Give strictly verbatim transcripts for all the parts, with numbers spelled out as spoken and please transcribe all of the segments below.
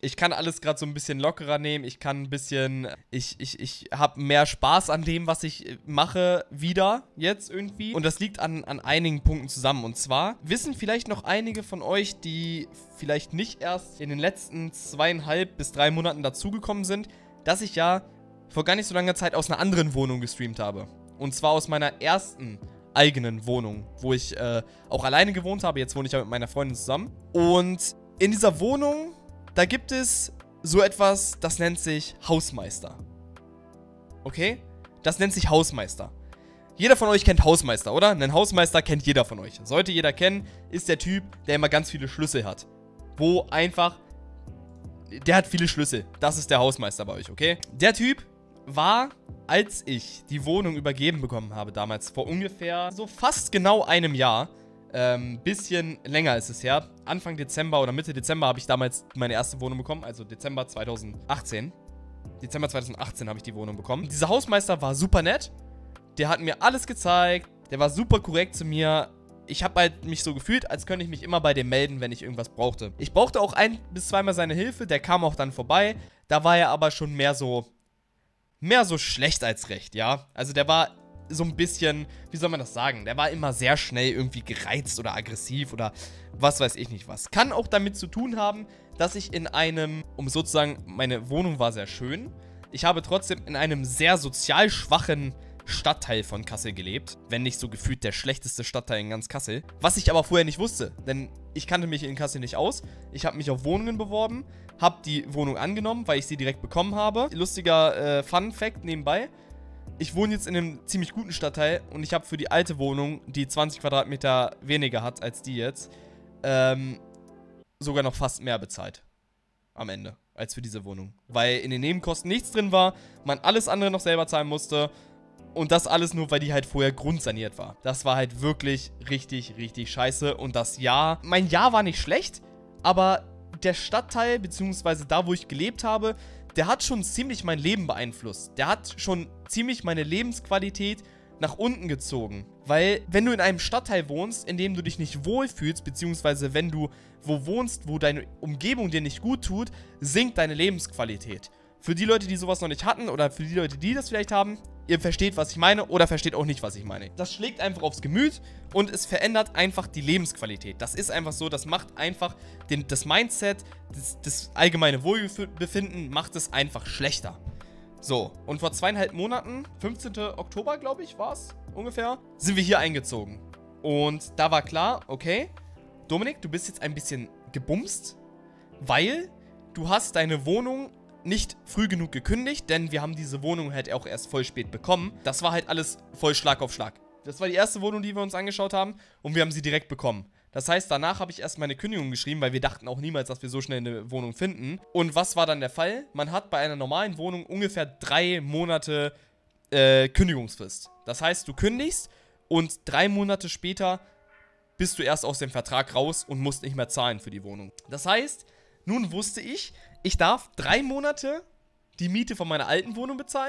Ich kann alles gerade so ein bisschen lockerer nehmen. Ich kann ein bisschen, ich, ich, ich habe mehr Spaß an dem, was ich mache, wieder jetzt irgendwie. Und das liegt an, an einigen Punkten zusammen. Und zwar wissen vielleicht noch einige von euch, die vielleicht nicht erst in den letzten zweieinhalb bis drei Monaten dazugekommen sind, dass ich ja vor gar nicht so langer Zeit aus einer anderen Wohnung gestreamt habe. Und zwar aus meiner ersten eigenen Wohnung, wo ich äh, auch alleine gewohnt habe. Jetzt wohne ich ja mit meiner Freundin zusammen. Und in dieser Wohnung, da gibt es so etwas, das nennt sich Hausmeister. Okay? Das nennt sich Hausmeister. Jeder von euch kennt Hausmeister, oder? Einen Hausmeister kennt jeder von euch. Sollte jeder kennen, ist der Typ, der immer ganz viele Schlüssel hat. Wo einfach... Der hat viele Schlüssel. Das ist der Hausmeister bei euch, okay? Der Typ war, als ich die Wohnung übergeben bekommen habe, damals vor ungefähr so fast genau einem Jahr, ähm, bisschen länger ist es her, Anfang Dezember oder Mitte Dezember habe ich damals meine erste Wohnung bekommen, also Dezember zweitausendachtzehn. Dezember zweitausendachtzehn habe ich die Wohnung bekommen. Dieser Hausmeister war super nett, der hat mir alles gezeigt, der war super korrekt zu mir. Ich habe halt mich so gefühlt, als könnte ich mich immer bei dem melden, wenn ich irgendwas brauchte. Ich brauchte auch ein- bis zweimal seine Hilfe, der kam auch dann vorbei, da war er aber schon mehr so, mehr so schlecht als recht, ja. Also der war so ein bisschen, wie soll man das sagen, der war immer sehr schnell irgendwie gereizt oder aggressiv oder was weiß ich nicht was. Kann auch damit zu tun haben, dass ich in einem, um sozusagen, meine Wohnung war sehr schön, ich habe trotzdem in einem sehr sozial schwachen Stadtteil von Kassel gelebt, wenn nicht so gefühlt der schlechteste Stadtteil in ganz Kassel. Was ich aber vorher nicht wusste, denn ich kannte mich in Kassel nicht aus. Ich habe mich auf Wohnungen beworben, habe die Wohnung angenommen, weil ich sie direkt bekommen habe. Lustiger äh, Fun-Fact nebenbei. Ich wohne jetzt in einem ziemlich guten Stadtteil und ich habe für die alte Wohnung, die zwanzig Quadratmeter weniger hat als die jetzt, ähm, sogar noch fast mehr bezahlt. Am Ende, als für diese Wohnung. Weil in den Nebenkosten nichts drin war, man alles andere noch selber zahlen musste. Und das alles nur, weil die halt vorher grundsaniert war. Das war halt wirklich richtig, richtig scheiße. Und das Jahr, mein Jahr war nicht schlecht, aber der Stadtteil, beziehungsweise da, wo ich gelebt habe, der hat schon ziemlich mein Leben beeinflusst. Der hat schon ziemlich meine Lebensqualität nach unten gezogen. Weil, wenn du in einem Stadtteil wohnst, in dem du dich nicht wohlfühlst, beziehungsweise wenn du wo wohnst, wo deine Umgebung dir nicht gut tut, sinkt deine Lebensqualität. Für die Leute, die sowas noch nicht hatten, oder für die Leute, die das vielleicht haben, ihr versteht, was ich meine, oder versteht auch nicht, was ich meine. Das schlägt einfach aufs Gemüt und es verändert einfach die Lebensqualität. Das ist einfach so, das macht einfach den, das Mindset, das, das allgemeine Wohlbefinden macht es einfach schlechter. So, und vor zweieinhalb Monaten, fünfzehnten Oktober, glaube ich, war es ungefähr, sind wir hier eingezogen. Und da war klar, okay, Dominik, du bist jetzt ein bisschen gebumst, weil du hast deine Wohnung nicht früh genug gekündigt, denn wir haben diese Wohnung halt auch erst voll spät bekommen. Das war halt alles voll Schlag auf Schlag. Das war die erste Wohnung, die wir uns angeschaut haben und wir haben sie direkt bekommen. Das heißt, danach habe ich erst meine Kündigung geschrieben, weil wir dachten auch niemals, dass wir so schnell eine Wohnung finden. Und was war dann der Fall? Man hat bei einer normalen Wohnung ungefähr drei Monate äh, Kündigungsfrist. Das heißt, du kündigst und drei Monate später bist du erst aus dem Vertrag raus und musst nicht mehr zahlen für die Wohnung. Das heißt, nun wusste ich, ich darf drei Monate die Miete von meiner alten Wohnung bezahlen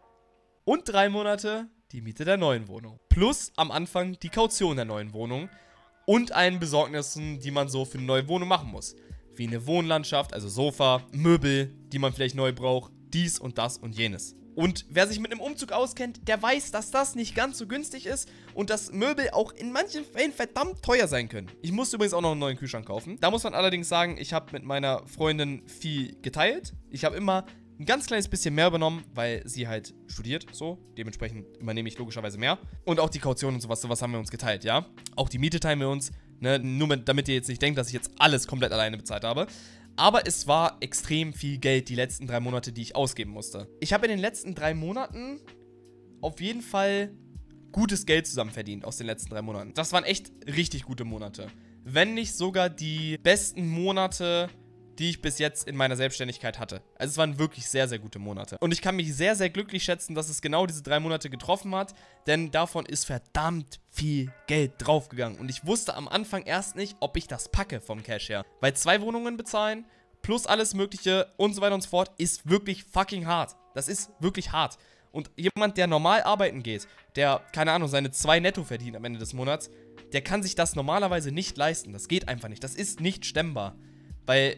und drei Monate die Miete der neuen Wohnung. Plus am Anfang die Kaution der neuen Wohnung und allen Besorgnissen, die man so für eine neue Wohnung machen muss. Wie eine Wohnlandschaft, also Sofa, Möbel, die man vielleicht neu braucht, dies und das und jenes. Und wer sich mit einem Umzug auskennt, der weiß, dass das nicht ganz so günstig ist und dass Möbel auch in manchen Fällen verdammt teuer sein können. Ich musste übrigens auch noch einen neuen Kühlschrank kaufen. Da muss man allerdings sagen, ich habe mit meiner Freundin viel geteilt. Ich habe immer ein ganz kleines bisschen mehr übernommen, weil sie halt studiert, so. Dementsprechend übernehme ich logischerweise mehr. Und auch die Kaution und sowas, sowas haben wir uns geteilt, ja. Auch die Miete teilen wir uns, ne, nur mit, damit ihr jetzt nicht denkt, dass ich jetzt alles komplett alleine bezahlt habe. Aber es war extrem viel Geld die letzten drei Monate, die ich ausgeben musste. Ich habe in den letzten drei Monaten auf jeden Fall gutes Geld zusammen verdient aus den letzten drei Monaten. Das waren echt richtig gute Monate. Wenn nicht sogar die besten Monate, die ich bis jetzt in meiner Selbstständigkeit hatte. Also es waren wirklich sehr, sehr gute Monate. Und ich kann mich sehr, sehr glücklich schätzen, dass es genau diese drei Monate getroffen hat, denn davon ist verdammt viel Geld draufgegangen. Und ich wusste am Anfang erst nicht, ob ich das packe vom Cash her. Weil zwei Wohnungen bezahlen, plus alles Mögliche und so weiter und so fort, ist wirklich fucking hart. Das ist wirklich hart. Und jemand, der normal arbeiten geht, der, keine Ahnung, seine zwei netto verdient am Ende des Monats, der kann sich das normalerweise nicht leisten. Das geht einfach nicht. Das ist nicht stemmbar. Weil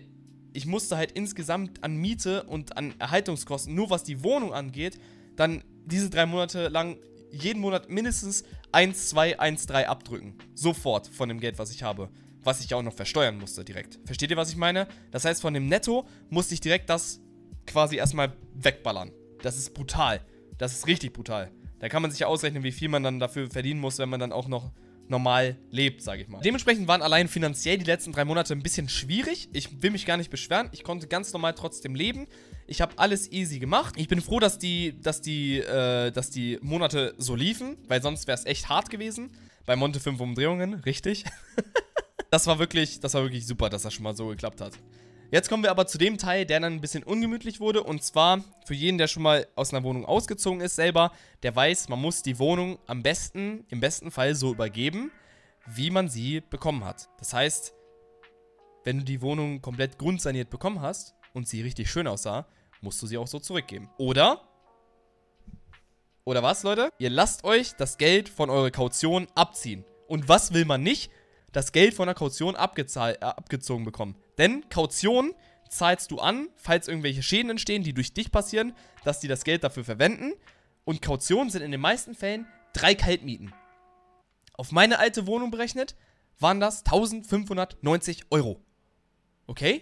ich musste halt insgesamt an Miete und an Erhaltungskosten, nur was die Wohnung angeht, dann diese drei Monate lang jeden Monat mindestens eins, zwei, eins, drei abdrücken. Sofort von dem Geld, was ich habe. Was ich ja auch noch versteuern musste direkt. Versteht ihr, was ich meine? Das heißt, von dem Netto musste ich direkt das quasi erstmal wegballern. Das ist brutal. Das ist richtig brutal. Da kann man sich ja ausrechnen, wie viel man dann dafür verdienen muss, wenn man dann auch noch normal lebt, sage ich mal. Dementsprechend waren allein finanziell die letzten drei Monate ein bisschen schwierig. Ich will mich gar nicht beschweren. Ich konnte ganz normal trotzdem leben. Ich habe alles easy gemacht. Ich bin froh, dass die, dass die, äh, dass die Monate so liefen, weil sonst wäre es echt hart gewesen. Bei Monte fünf Umdrehungen, richtig. Das war wirklich, das war wirklich super, dass das schon mal so geklappt hat. Jetzt kommen wir aber zu dem Teil, der dann ein bisschen ungemütlich wurde. Und zwar für jeden, der schon mal aus einer Wohnung ausgezogen ist selber, der weiß, man muss die Wohnung am besten, im besten Fall so übergeben, wie man sie bekommen hat. Das heißt, wenn du die Wohnung komplett grundsaniert bekommen hast und sie richtig schön aussah, musst du sie auch so zurückgeben. Oder? Oder was, Leute? Ihr lasst euch das Geld von eurer Kaution abziehen. Und was will man nicht? Das Geld von der Kaution abgezahlt, äh, abgezogen bekommen. Denn Kaution zahlst du an, falls irgendwelche Schäden entstehen, die durch dich passieren, dass die das Geld dafür verwenden. Und Kautionen sind in den meisten Fällen drei Kaltmieten. Auf meine alte Wohnung berechnet waren das eintausendfünfhundertneunzig Euro. Okay?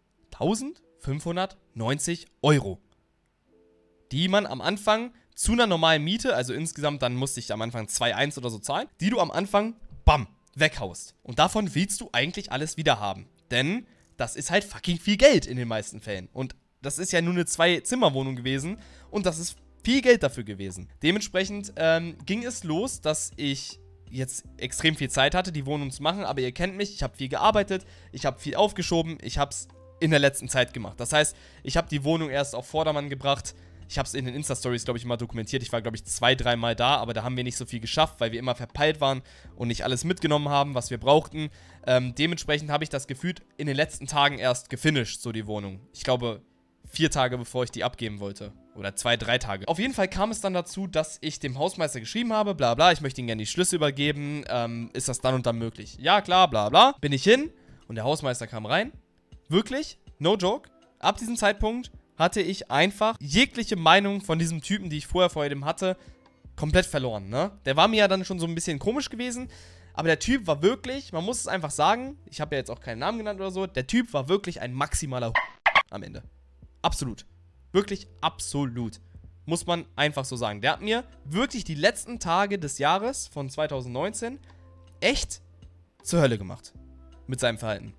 eintausendfünfhundertneunzig Euro. Die man am Anfang zu einer normalen Miete, also insgesamt dann musste ich am Anfang zwei Komma eins oder so zahlen, die du am Anfang, bam, weghaust. Und davon willst du eigentlich alles wieder haben. Denn das ist halt fucking viel Geld in den meisten Fällen. Und das ist ja nur eine Zwei-Zimmer-Wohnung gewesen. Und das ist viel Geld dafür gewesen. Dementsprechend ähm, ging es los, dass ich jetzt extrem viel Zeit hatte, die Wohnung zu machen. Aber ihr kennt mich, ich habe viel gearbeitet, ich habe viel aufgeschoben, ich habe es in der letzten Zeit gemacht. Das heißt, ich habe die Wohnung erst auf Vordermann gebracht. Ich habe es in den Insta-Stories, glaube ich, immer dokumentiert. Ich war, glaube ich, zwei, dreimal da, aber da haben wir nicht so viel geschafft, weil wir immer verpeilt waren und nicht alles mitgenommen haben, was wir brauchten. Ähm, dementsprechend habe ich das gefühlt in den letzten Tagen erst gefinisht, so die Wohnung. Ich glaube, vier Tage, bevor ich die abgeben wollte. Oder zwei, drei Tage. Auf jeden Fall kam es dann dazu, dass ich dem Hausmeister geschrieben habe, bla bla, ich möchte ihm gerne die Schlüssel übergeben. Ähm, ist das dann und dann möglich? Ja, klar, bla bla. Bin ich hin und der Hausmeister kam rein. Wirklich, no joke, ab diesem Zeitpunkt hatte ich einfach jegliche Meinung von diesem Typen, die ich vorher vor ihm hatte, komplett verloren, ne? Der war mir ja dann schon so ein bisschen komisch gewesen, aber der Typ war wirklich, man muss es einfach sagen, ich habe ja jetzt auch keinen Namen genannt oder so, der Typ war wirklich ein maximaler am Ende. Absolut. Wirklich absolut. Muss man einfach so sagen. Der hat mir wirklich die letzten Tage des Jahres von zweitausendneunzehn echt zur Hölle gemacht. Mit seinem Verhalten.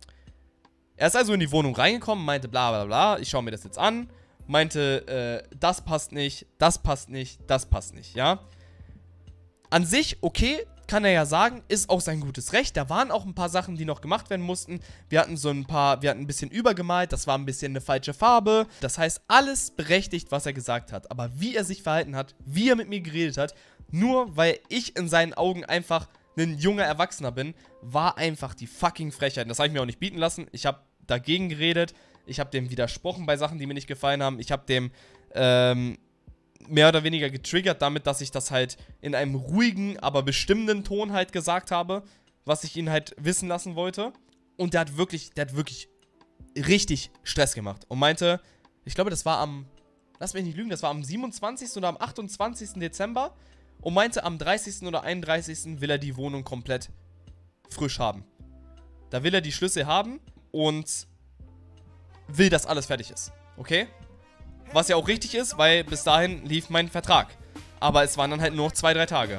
Er ist also in die Wohnung reingekommen, meinte bla bla bla, ich schaue mir das jetzt an, meinte, äh, das passt nicht, das passt nicht, das passt nicht, ja. An sich, okay, kann er ja sagen, ist auch sein gutes Recht, da waren auch ein paar Sachen, die noch gemacht werden mussten, wir hatten so ein paar, wir hatten ein bisschen übergemalt, das war ein bisschen eine falsche Farbe, das heißt, alles berechtigt, was er gesagt hat, aber wie er sich verhalten hat, wie er mit mir geredet hat, nur weil ich in seinen Augen einfach ein junger Erwachsener bin, war einfach die fucking Frechheit. Das habe ich mir auch nicht bieten lassen. Ich habe dagegen geredet. Ich habe dem widersprochen bei Sachen, die mir nicht gefallen haben. Ich habe dem ähm, mehr oder weniger getriggert damit, dass ich das halt in einem ruhigen, aber bestimmenden Ton halt gesagt habe, was ich ihn halt wissen lassen wollte. Und der hat wirklich, der hat wirklich richtig Stress gemacht. Und meinte, ich glaube, das war am, lass mich nicht lügen, das war am siebenundzwanzigsten oder am achtundzwanzigsten Dezember. Und meinte, am dreißigsten oder einunddreißigsten will er die Wohnung komplett frisch haben. Da will er die Schlüssel haben und will, dass alles fertig ist. Okay? Was ja auch richtig ist, weil bis dahin lief mein Vertrag. Aber es waren dann halt nur noch zwei, drei Tage.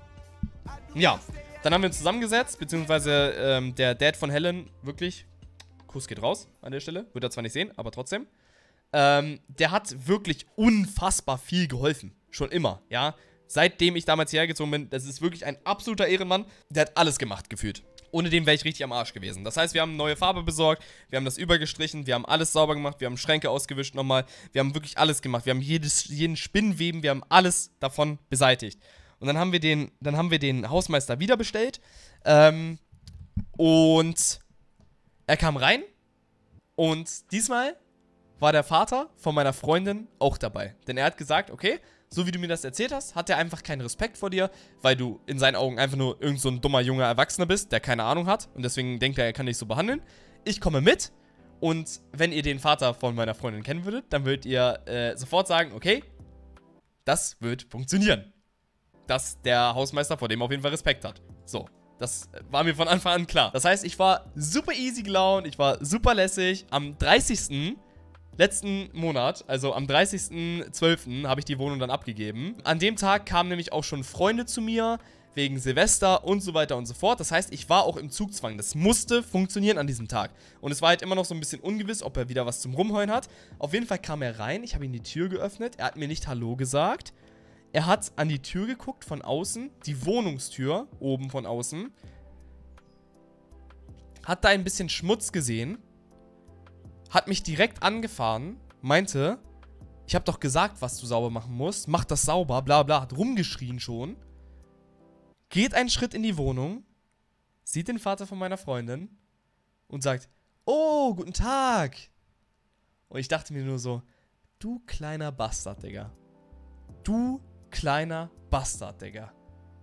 Ja, dann haben wir uns zusammengesetzt, beziehungsweise ähm, der Dad von Helen, wirklich, Kuss geht raus an der Stelle, wird er zwar nicht sehen, aber trotzdem. Ähm, der hat wirklich unfassbar viel geholfen. Schon immer, ja. Seitdem ich damals hierher gezogen bin, das ist wirklich ein absoluter Ehrenmann. Der hat alles gemacht, gefühlt. Ohne den wäre ich richtig am Arsch gewesen. Das heißt, wir haben neue Farbe besorgt, wir haben das übergestrichen, wir haben alles sauber gemacht, wir haben Schränke ausgewischt nochmal, wir haben wirklich alles gemacht. Wir haben jedes, jeden Spinnweben, wir haben alles davon beseitigt. Und dann haben wir den, dann haben wir den Hausmeister wieder bestellt. Ähm, und er kam rein und diesmal war der Vater von meiner Freundin auch dabei. Denn er hat gesagt, okay, so wie du mir das erzählt hast, hat er einfach keinen Respekt vor dir, weil du in seinen Augen einfach nur irgend so ein dummer junger Erwachsener bist, der keine Ahnung hat und deswegen denkt er, er kann dich so behandeln. Ich komme mit Und wenn ihr den Vater von meiner Freundin kennen würdet, dann würdet ihr äh, sofort sagen, okay, das wird funktionieren. Dass der Hausmeister vor dem auf jeden Fall Respekt hat. So, das war mir von Anfang an klar. Das heißt, ich war super easy gelaunt, ich war super lässig. Am dreißigsten letzten Monat, also am dreißigsten zwölften habe ich die Wohnung dann abgegeben. An dem Tag kamen nämlich auch schon Freunde zu mir, wegen Silvester und so weiter und so fort. Das heißt, ich war auch im Zugzwang. Das musste funktionieren an diesem Tag. Und es war halt immer noch so ein bisschen ungewiss, ob er wieder was zum Rumheulen hat. Auf jeden Fall kam er rein, ich habe ihm die Tür geöffnet, er hat mir nicht Hallo gesagt. Er hat an die Tür geguckt von außen, die Wohnungstür oben von außen. Hat da ein bisschen Schmutz gesehen. Hat mich direkt angefahren, meinte, ich habe doch gesagt, was du sauber machen musst. Mach das sauber, bla bla, hat rumgeschrien schon. Geht einen Schritt in die Wohnung, sieht den Vater von meiner Freundin und sagt, oh, guten Tag. Und ich dachte mir nur so, du kleiner Bastard, Digga. Du kleiner Bastard, Digga.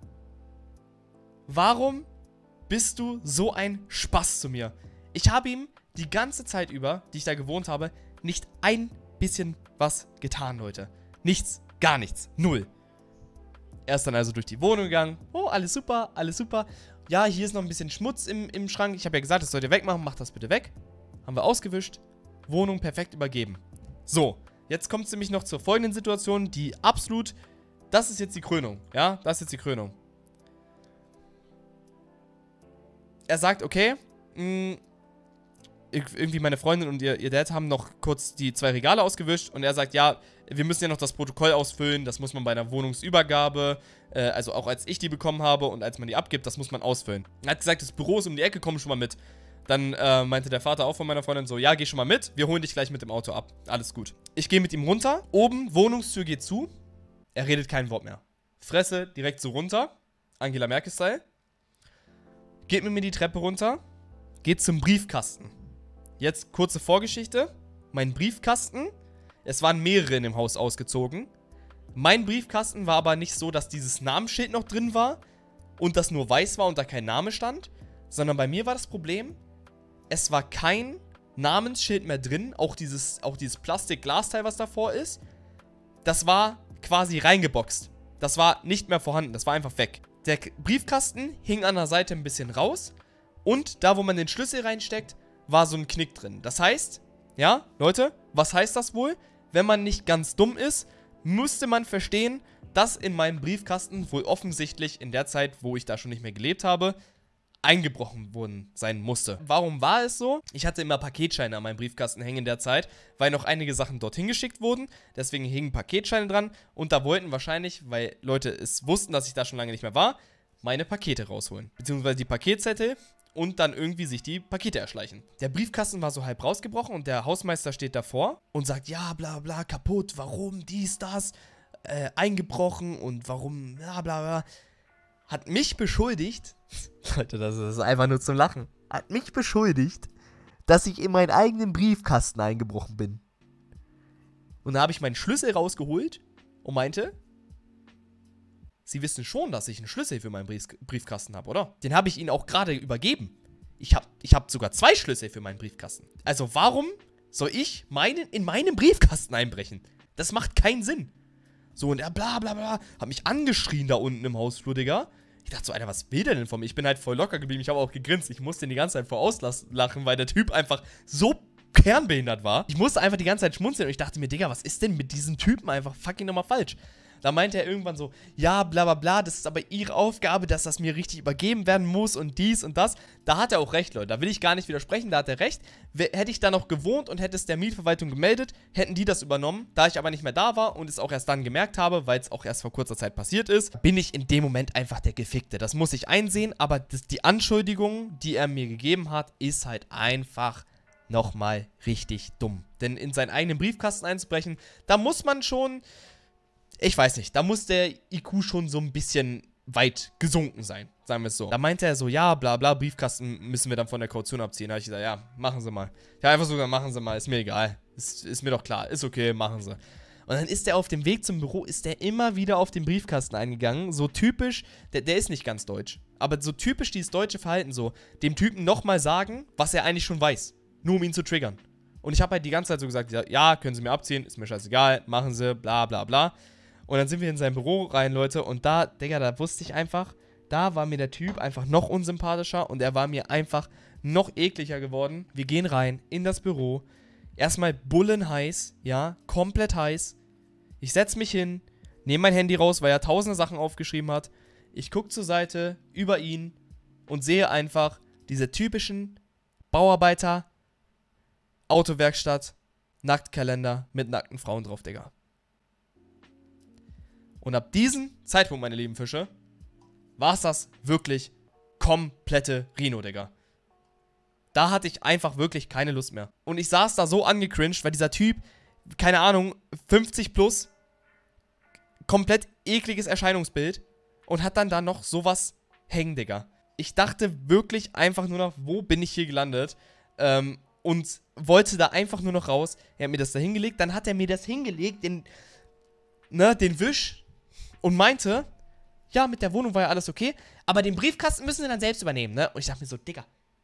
Warum bist du so ein Spaß zu mir? Ich habe ihm die ganze Zeit über, die ich da gewohnt habe, nicht ein bisschen was getan, Leute. Nichts, gar nichts, null. Er ist dann also durch die Wohnung gegangen. Oh, alles super, alles super. Ja, hier ist noch ein bisschen Schmutz im, im Schrank. Ich habe ja gesagt, das sollt ihr wegmachen. Macht das bitte weg. Haben wir ausgewischt. Wohnung perfekt übergeben. So, jetzt kommt es nämlich noch zur folgenden Situation, die absolut... Das ist jetzt die Krönung. Ja, das ist jetzt die Krönung. Er sagt, okay, mh, irgendwie meine Freundin und ihr, ihr Dad haben noch kurz die zwei Regale ausgewischt und er sagt, ja, wir müssen ja noch das Protokoll ausfüllen, das muss man bei einer Wohnungsübergabe, äh, also auch als ich die bekommen habe und als man die abgibt, das muss man ausfüllen. Er hat gesagt, das Büro ist um die Ecke, komm schon mal mit. Dann äh, meinte der Vater auch von meiner Freundin so, ja, geh schon mal mit, wir holen dich gleich mit dem Auto ab, alles gut. Ich gehe mit ihm runter, oben, Wohnungstür geht zu, er redet kein Wort mehr. Fresse direkt so runter, Angela Merkel-Style, geht mit mir die Treppe runter, geht zum Briefkasten. Jetzt kurze Vorgeschichte. Mein Briefkasten, es waren mehrere in dem Haus ausgezogen. Mein Briefkasten war aber nicht so, dass dieses Namensschild noch drin war und das nur weiß war und da kein Name stand, sondern bei mir war das Problem, es war kein Namensschild mehr drin, auch dieses, auch dieses Plastik-Glasteil, was davor ist, das war quasi reingeboxt. Das war nicht mehr vorhanden, das war einfach weg. Der Briefkasten hing an der Seite ein bisschen raus und da, wo man den Schlüssel reinsteckt, war so ein Knick drin. Das heißt, ja, Leute, was heißt das wohl? Wenn man nicht ganz dumm ist, müsste man verstehen, dass in meinem Briefkasten wohl offensichtlich in der Zeit, wo ich da schon nicht mehr gelebt habe, eingebrochen worden sein musste. Warum war es so? Ich hatte immer Paketscheine an meinem Briefkasten hängen in der Zeit, weil noch einige Sachen dorthin geschickt wurden. Deswegen hingen Paketscheine dran und da wollten wahrscheinlich, weil Leute es wussten, dass ich da schon lange nicht mehr war, meine Pakete rausholen. Beziehungsweise die Paketzettel und dann irgendwie sich die Pakete erschleichen. Der Briefkasten war so halb rausgebrochen und der Hausmeister steht davor und sagt, ja, bla bla, kaputt, warum, dies, das, äh, eingebrochen und warum, bla bla bla. Hat mich beschuldigt, Leute, das ist einfach nur zum Lachen, hat mich beschuldigt, dass ich in meinen eigenen Briefkasten eingebrochen bin. Und da habe ich meinen Schlüssel rausgeholt und meinte, Sie wissen schon, dass ich einen Schlüssel für meinen Brief Briefkasten habe, oder? Den habe ich Ihnen auch gerade übergeben. Ich habe ich hab sogar zwei Schlüssel für meinen Briefkasten. Also warum soll ich meinen, in meinen Briefkasten einbrechen? Das macht keinen Sinn. So, und er bla bla bla, hat mich angeschrien da unten im Hausflur, Digga. Ich dachte so, Alter, was will der denn von mir? Ich bin halt voll locker geblieben, ich habe auch gegrinst. Ich musste den die ganze Zeit vorauslachen, weil der Typ einfach so kernbehindert war. Ich musste einfach die ganze Zeit schmunzeln und ich dachte mir, Digga, was ist denn mit diesem Typen einfach fucking nochmal falsch? Da meinte er irgendwann so, ja, bla bla bla, das ist aber ihre Aufgabe, dass das mir richtig übergeben werden muss und dies und das. Da hat er auch recht, Leute, da will ich gar nicht widersprechen, da hat er recht. Hätte ich da noch gewohnt und hätte es der Mietverwaltung gemeldet, hätten die das übernommen. Da ich aber nicht mehr da war und es auch erst dann gemerkt habe, weil es auch erst vor kurzer Zeit passiert ist, bin ich in dem Moment einfach der Gefickte. Das muss ich einsehen, aber das, die Anschuldigung, die er mir gegeben hat, ist halt einfach nochmal richtig dumm. Denn in seinen eigenen Briefkasten einzubrechen, da muss man schon... Ich weiß nicht, da muss der I Q schon so ein bisschen weit gesunken sein, sagen wir es so. Da meinte er so, ja, bla bla, Briefkasten müssen wir dann von der Kaution abziehen. Da habe ich gesagt, ja, machen Sie mal. Ja, einfach so, machen Sie mal, ist mir egal. Ist, ist mir doch klar, ist okay, machen Sie. Und dann ist er auf dem Weg zum Büro, ist der immer wieder auf den Briefkasten eingegangen. So typisch, der, der ist nicht ganz deutsch, aber so typisch dieses deutsche Verhalten so, dem Typen nochmal sagen, was er eigentlich schon weiß. Nur um ihn zu triggern. Und ich habe halt die ganze Zeit so gesagt, ja, können Sie mir abziehen, ist mir scheißegal, machen Sie, bla bla bla. Und dann sind wir in sein Büro rein, Leute, und da, Digga, da wusste ich einfach, da war mir der Typ einfach noch unsympathischer und er war mir einfach noch ekliger geworden. Wir gehen rein in das Büro, erstmal bullenheiß, ja, komplett heiß. Ich setze mich hin, nehme mein Handy raus, weil er tausende Sachen aufgeschrieben hat. Ich gucke zur Seite, über ihn und sehe einfach diese typischen Bauarbeiter, Autowerkstatt, Nacktkalender mit nackten Frauen drauf, Digga. Und ab diesem Zeitpunkt, meine lieben Fische, war es das wirklich komplette Rino, Digga. Da hatte ich einfach wirklich keine Lust mehr. Und ich saß da so angecringed, weil dieser Typ, keine Ahnung, fünfzig plus, komplett ekliges Erscheinungsbild und hat dann da noch sowas hängen, Digga. Ich dachte wirklich einfach nur noch, wo bin ich hier gelandet? Ähm, und wollte da einfach nur noch raus. Er hat mir das da hingelegt, dann hat er mir das hingelegt, den, ne, den Wisch und meinte, ja, mit der Wohnung war ja alles okay, aber den Briefkasten müssen sie dann selbst übernehmen, ne? Und ich dachte mir so, Digga,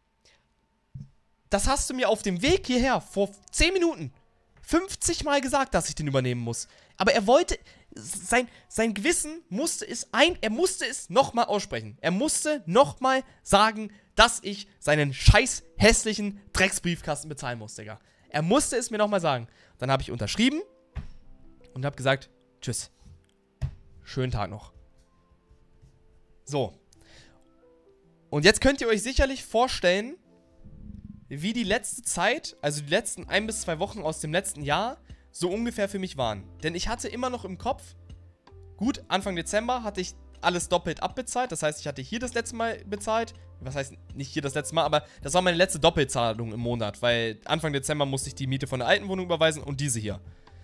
das hast du mir auf dem Weg hierher vor zehn Minuten fünfzig Mal gesagt, dass ich den übernehmen muss. Aber er wollte, sein, sein Gewissen musste es ein, er musste es nochmal aussprechen. Er musste nochmal sagen, dass ich seinen scheiß hässlichen Drecksbriefkasten bezahlen muss, Digga. Er musste es mir nochmal sagen. Dann habe ich unterschrieben und habe gesagt, tschüss. Schönen Tag noch. So. Und jetzt könnt ihr euch sicherlich vorstellen, wie die letzte Zeit, also die letzten ein bis zwei Wochen aus dem letzten Jahr, so ungefähr für mich waren. Denn ich hatte immer noch im Kopf, gut, Anfang Dezember hatte ich alles doppelt abbezahlt. Das heißt, ich hatte hier das letzte Mal bezahlt. Was heißt nicht hier das letzte Mal, aber das war meine letzte Doppelzahlung im Monat. Weil Anfang Dezember musste ich die Miete von der alten Wohnung überweisen und diese hier.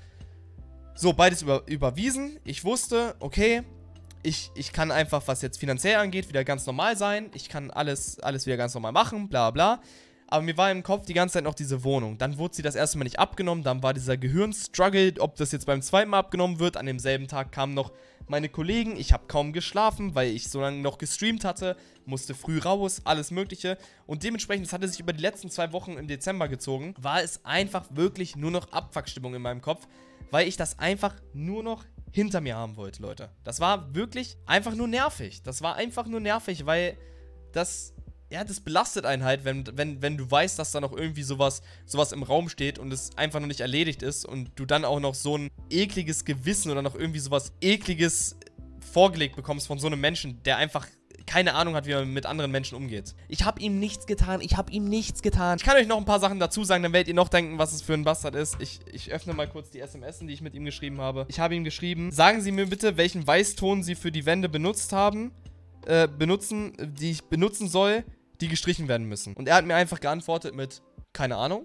So, beides über, überwiesen. Ich wusste, okay, ich, ich kann einfach, was jetzt finanziell angeht, wieder ganz normal sein. Ich kann alles, alles wieder ganz normal machen, bla bla. Aber mir war im Kopf die ganze Zeit noch diese Wohnung. Dann wurde sie das erste Mal nicht abgenommen. Dann war dieser Gehirnstruggle, ob das jetzt beim zweiten Mal abgenommen wird. An demselben Tag kamen noch meine Kollegen. Ich habe kaum geschlafen, weil ich so lange noch gestreamt hatte. Musste früh raus, alles mögliche. Und dementsprechend, das hatte sich über die letzten zwei Wochen im Dezember gezogen, war es einfach wirklich nur noch Abfuckstimmung in meinem Kopf. Weil ich das einfach nur noch hinter mir haben wollte, Leute. Das war wirklich einfach nur nervig. Das war einfach nur nervig, weil das... Ja, das belastet einen halt, wenn, wenn, wenn du weißt, dass da noch irgendwie sowas, sowas im Raum steht und es einfach noch nicht erledigt ist und du dann auch noch so ein ekliges Gewissen oder noch irgendwie sowas ekliges vorgelegt bekommst von so einem Menschen, der einfach keine Ahnung hat, wie man mit anderen Menschen umgeht. Ich habe ihm nichts getan, ich habe ihm nichts getan. Ich kann euch noch ein paar Sachen dazu sagen, dann werdet ihr noch denken, was es für ein Bastard ist. Ich, ich öffne mal kurz die S M S, die ich mit ihm geschrieben habe. Ich habe ihm geschrieben, sagen Sie mir bitte, welchen Weißton Sie für die Wände benutzt haben, äh, benutzen, die ich benutzen soll, die gestrichen werden müssen. Und er hat mir einfach geantwortet mit, keine Ahnung.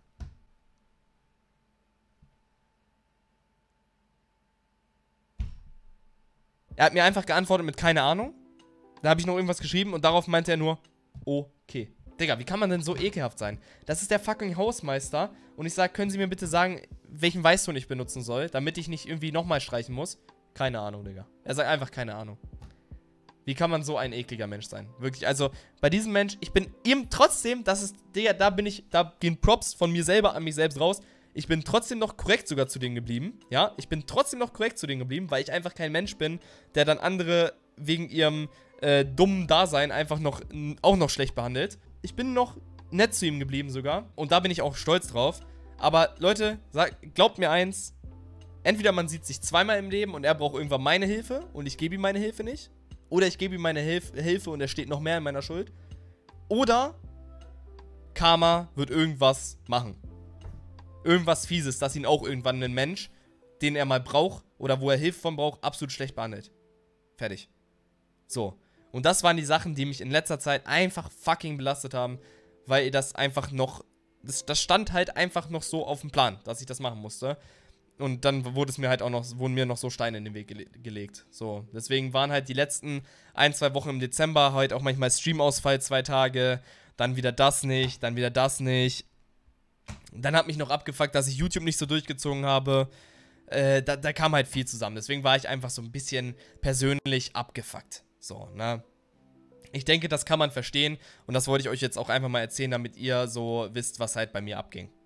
Er hat mir einfach geantwortet mit, keine Ahnung. Da habe ich noch irgendwas geschrieben und darauf meinte er nur, okay. Digga, wie kann man denn so ekelhaft sein? Das ist der fucking Hausmeister und ich sage, können Sie mir bitte sagen, welchen Weißton ich benutzen soll, damit ich nicht irgendwie nochmal streichen muss? Keine Ahnung, Digga. Er sagt einfach, keine Ahnung. Wie kann man so ein ekliger Mensch sein? Wirklich, also bei diesem Mensch, ich bin ihm trotzdem, das ist, Digga, da bin ich, da gehen Props von mir selber an mich selbst raus. Ich bin trotzdem noch korrekt sogar zu denen geblieben, ja? Ich bin trotzdem noch korrekt zu denen geblieben, weil ich einfach kein Mensch bin, der dann andere wegen ihrem äh, dummen Dasein einfach noch, auch noch schlecht behandelt. Ich bin noch nett zu ihm geblieben sogar und da bin ich auch stolz drauf. Aber Leute, sag, glaubt mir eins, entweder man sieht sich zweimal im Leben und er braucht irgendwann meine Hilfe und ich gebe ihm meine Hilfe nicht. Oder ich gebe ihm meine Hilf Hilfe und er steht noch mehr in meiner Schuld. Oder Karma wird irgendwas machen. Irgendwas Fieses, dass ihn auch irgendwann ein Mensch, den er mal braucht oder wo er Hilfe von braucht, absolut schlecht behandelt. Fertig. So. Und das waren die Sachen, die mich in letzter Zeit einfach fucking belastet haben, weil das einfach noch, das, das stand halt einfach noch so auf dem Plan, dass ich das machen musste. Und dann wurde es mir halt auch noch, wurden mir noch so Steine in den Weg gele gelegt. So, deswegen waren halt die letzten ein, zwei Wochen im Dezember halt auch manchmal Streamausfall, zwei Tage, dann wieder das nicht, dann wieder das nicht. Dann hat mich noch abgefuckt, dass ich YouTube nicht so durchgezogen habe. Äh, da, da kam halt viel zusammen. Deswegen war ich einfach so ein bisschen persönlich abgefuckt. So, ne? Ich denke, das kann man verstehen. Und das wollte ich euch jetzt auch einfach mal erzählen, damit ihr so wisst, was halt bei mir abging.